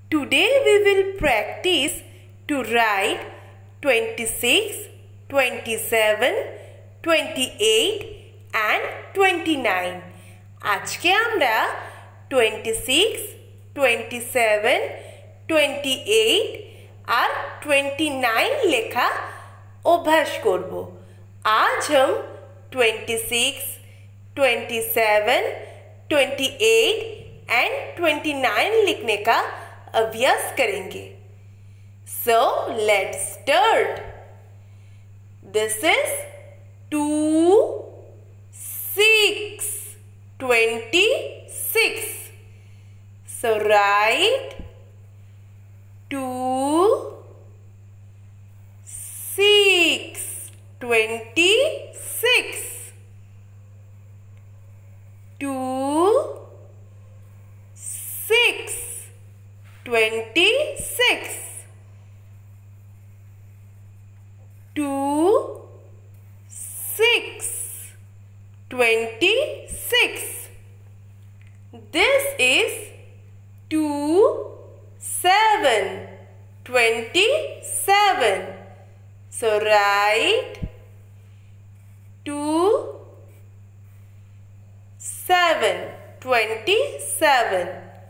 Today we will practice to write 26, 27, 28 and 29. আজকে আমরা 26, 27, 28 और 29 लेखा अभ्यास करब। आज हम 26, 27, 28 and 29 लिखने का अभ्यास करेंगे। So let's start. This is 2, 6, 26. So write 2, 6, 26. 2, 6, 26. 2, 6, 26. This is 2, 7, 27. So write 2, 7, 27.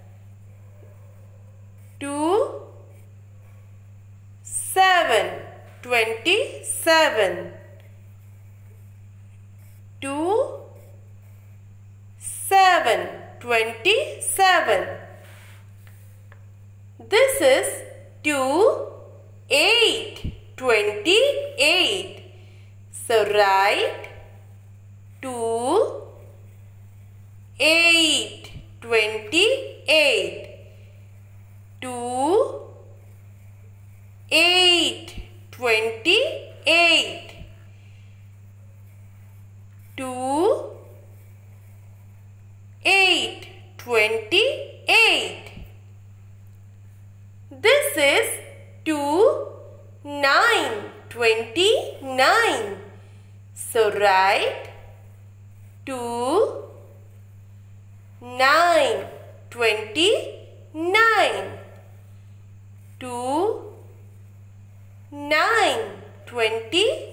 2, 7, 27. 2, 7, 27. This is 2, 8, 28. So write 2, 8, 28. 2, 8, 28. 2, 8, 28. This is 2, 9, 29. So write 2, 9, 29. 2, 9, 29.